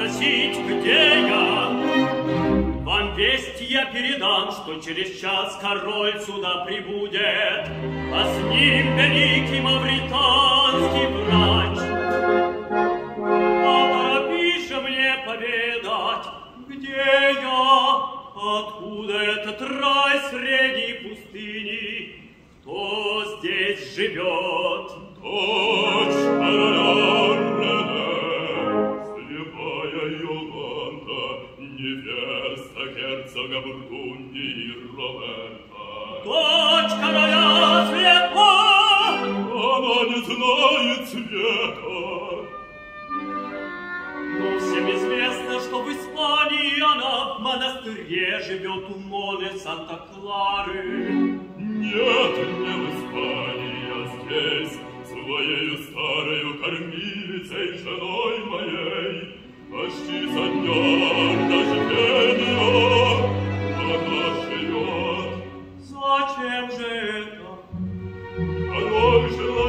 спросить, где я. Вам весть я передам, что через час король сюда прибудет, а с ним великий мавританский врач. Поторопись же мне поведать, где я, откуда этот рай среди пустыни, кто здесь живет. Дочь короля Рене, слепая Йоланда, невеста герцога Бургундии Роберта. Дочь короля слепа! Она не знает света. Но всем известно, что в Испании она в монастыре живет у Моны Санта-Клары. Нет, не в Испании, а здесь, своею старою кормилицей, женой моей, почти со дня рождения она живет. Зачем же это? Король желает